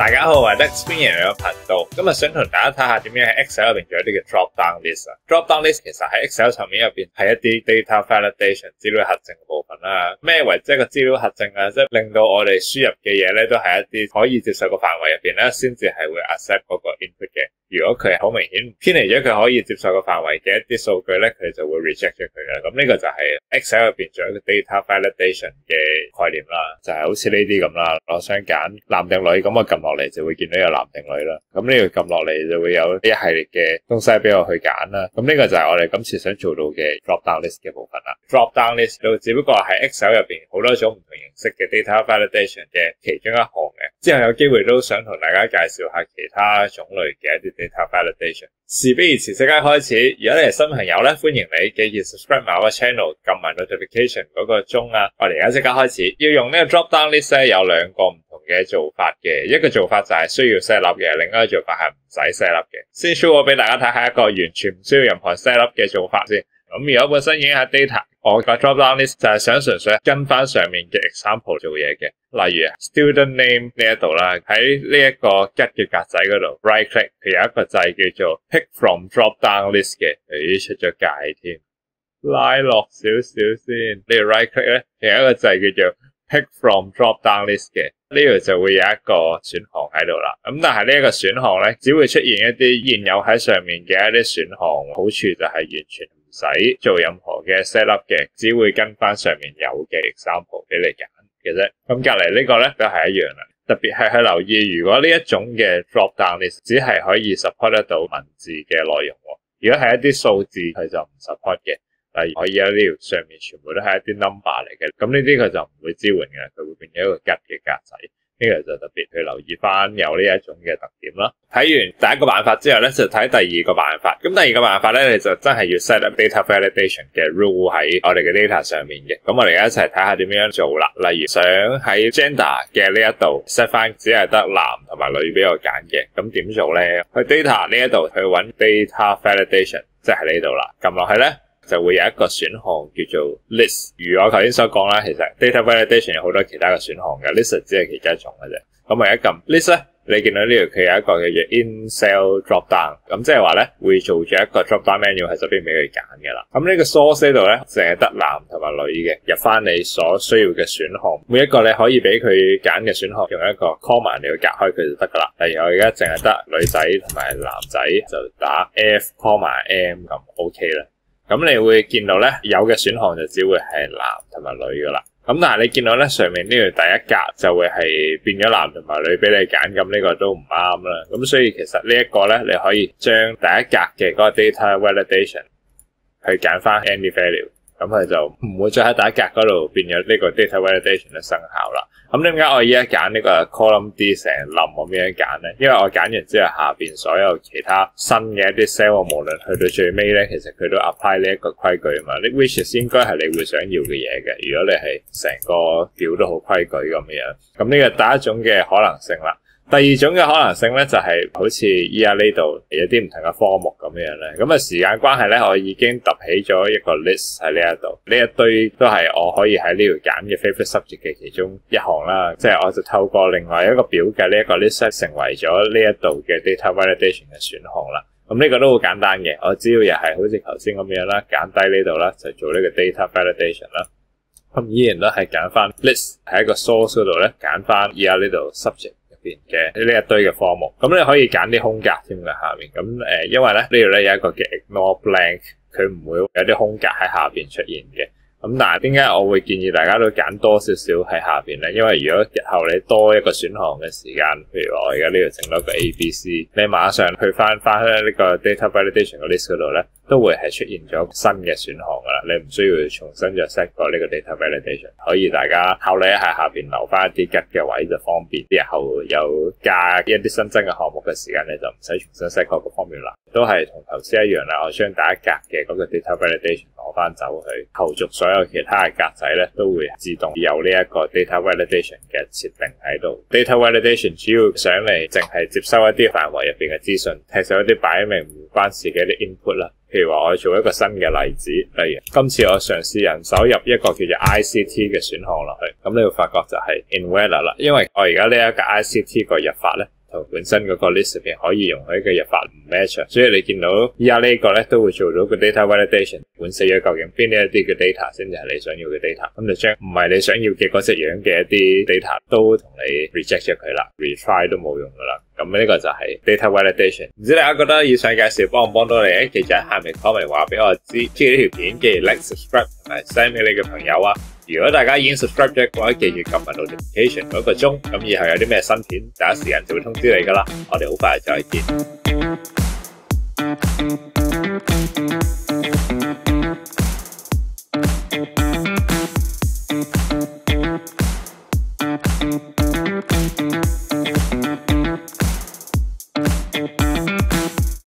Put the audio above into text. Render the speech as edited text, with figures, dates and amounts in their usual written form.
大家好，我係 Dex 邊緣嘅頻道，今日想同大家睇下點樣喺 Excel 入邊做一啲嘅 drop down list。drop down list 其實喺 Excel 層面入邊係一啲 data validation 資料核證嘅部分啦。咩為之一個資料核證啊？即係令到我哋輸入嘅嘢咧都係一啲可以接受嘅範圍入邊咧，先至係會 accept 嗰個 input 嘅。如果佢係好明顯偏離咗佢可以接受嘅範圍嘅一啲數據咧，佢就會 reject 咗佢嘅。咁呢個就係 Excel 入邊做一個 data validation 嘅概念啦，就係好似呢啲咁啦。我想揀男定女，咁我撳落嚟就會見到有男定女啦。咁呢個撳落嚟就會有呢一系列嘅東西俾我去揀啦。咁呢個就係我哋今次想做到嘅 drop down list 嘅部分啦。drop down list 都只不過係 Excel 入邊好多種唔同形式嘅 data validation 嘅其中一項嘅。之後有機會都想同大家介紹下其他種類嘅一啲data validation。事不宜遲，即刻開始。如果你係新朋友咧，歡迎你記住 subscribe 埋我個 channel， 撳埋 notification 嗰個鐘啊。我哋而家即刻開始。要用呢個 drop down list 咧，有兩個唔同嘅做法嘅。一個做法就係需要 set up 嘅，另一個做法係唔使 set up 嘅。先 show 我俾大家睇下一個完全唔需要任何 set up 嘅做法先。咁如果本身已經係 data， 我個 drop down list 就係想純粹跟翻上面嘅 example 做嘢嘅。例如 student name 呢一度啦，喺呢一個 get 嘅格仔嗰度 right click， 佢有一個掣叫做 pick from drop down list 嘅，咦出咗界添，拉落少少先。呢個 right click 咧，有一個掣叫做 pick from drop down list 嘅，呢度就會有一個選項喺度啦。咁但係呢一個選項咧，只會出現一啲現有喺上面嘅一啲選項，好處就係完全唔使做任何嘅 set up 嘅，只會跟翻上面有嘅 example 俾你揀嘅啫。咁隔籬呢個咧都係一樣啦。特別係去留意，如果呢一種嘅 drop down list 只係可以 support 得到文字嘅內容，如果係一啲數字佢就唔 support 嘅。例如可以喺呢條上面全部都係一啲 number 嚟嘅，咁呢啲佢就唔會支援嘅，佢會變咗一個吉嘅格仔。呢個就特別去留意翻有呢一種嘅特點啦。睇完第一個辦法之後咧，就睇第二個辦法。咁第二個辦法咧，你就真係要 set up data validation 嘅 rule 喺我哋嘅 data 上面嘅。咁我哋而家一齊睇下點樣做啦。例如想喺 gender 嘅呢一度 set 翻只係得男同埋女俾我揀嘅，咁點做咧？去 data 呢一度去揾 data validation， 即係呢度啦。撳落去咧，就會有一個選項叫做 list。如我頭先所講啦，其實 data validation 有好多其他嘅選項嘅 ，list 只係其中一種嘅啫。咁我一撳 list 咧，你見到呢度佢有一個叫做 in cell drop down， 咁即係話咧會做咗一個 drop down menu 喺側邊俾佢揀嘅啦。咁呢個 source 呢度咧，淨係得男同埋女嘅，入翻你所需要嘅選項，每一個你可以俾佢揀嘅選項用一個 comma 嚟去隔開佢就得噶啦。例如我而家淨係得女仔同埋男仔，就打 F comma M 咁 OK 啦。咁你會見到咧，有嘅選項就只會係男同埋女噶啦。咁但係你見到咧，上面呢度第一格就會係變咗男同埋女俾你揀，咁呢個都唔啱啦。咁所以其實呢一個咧，你可以將第一格嘅嗰個 data validation 去揀翻 any value， 咁佢就唔會再喺第一格嗰度變咗呢個 data validation 嘅生效啦。咁點解我而家揀呢個 column D 成冧咁樣揀咧？因為我揀完之後下邊所有其他新嘅一啲 cell， 無論去到最尾咧，其實佢都 apply 呢一個規矩啊嘛。呢 which 應該係你會想要嘅嘢嘅。如果你係成個表都好規矩咁樣，咁呢個第一種嘅可能性啦。第二種嘅可能性咧，就係好似依家呢度有啲唔同嘅科目咁樣咧。咁啊時間關係咧，我已經揼起咗一個 list 喺呢一度，呢一堆都係我可以喺呢度揀嘅 favorite subject 嘅其中一項啦。即係我就透過另外一個表嘅呢一個 list 成為咗呢一度嘅 data validation 嘅選項啦。咁呢個都好簡單嘅，我只要又係好似頭先咁樣啦，揀低呢度啦，就做呢個 data validation 啦。咁依然都係揀翻 list 喺一個 source 嗰度咧，揀翻依家呢度 subject嘅呢一堆嘅科目，咁你可以揀啲空格添嘅下面，咁因為咧呢度咧有一個嘅 ignore blank， 佢唔會有啲空格喺下邊出現嘅。咁但係點解我會建議大家都揀多少少喺下邊咧？因為如果日後你多一個選項嘅時間，譬如我而家呢度整多個 ABC， 你馬上去翻呢個 data validation 嘅 list 嗰度咧，都會係出現咗新嘅選項噶啦。你唔需要重新再 set 過呢個 data validation， 可以大家考慮一下下邊留翻一啲吉嘅位就方便。日後有加一啲新增嘅項目嘅時間，你就唔使重新 set 過個方面啦。都係同頭先一樣啦，我將第一格嘅嗰個 data validation 攞翻走去，後續所有其他嘅格仔咧都會自動有呢一個 data validation 嘅設定喺度。data validation 主要上嚟淨係接收一啲範圍入邊嘅資訊，踢走一啲擺明唔關事嘅啲 input 啦。譬如話我做一個新嘅例子，例如今次我嘗試人手入一個叫做 ICT 嘅選項落去，咁你會發覺就係 invalid 啦，因為我而家呢一個 ICT 個入法咧，同本身嗰個 list 入邊可以容許嘅入法唔 match， 所以你見到依家呢個咧都會做到個 data validation， 管死咗究竟邊一啲嘅 data 先至係你想要嘅 data， 咁就將唔係你想要嘅嗰隻樣嘅一啲 data 都同你 reject 咗佢啦 ，retry 都冇用噶啦。咁呢個就係 data validation。唔知大家覺得以上介紹幫唔幫到你？記住喺下面 comment 話俾我知。中意呢條片記住 like subscribe 同埋 send 俾你嘅朋友啊！如果大家已經 subscribe 咗嘅話，記住撳埋 notification 嗰個鐘，咁以後有啲咩新片，第一時間就會通知你噶啦。我哋好快再見。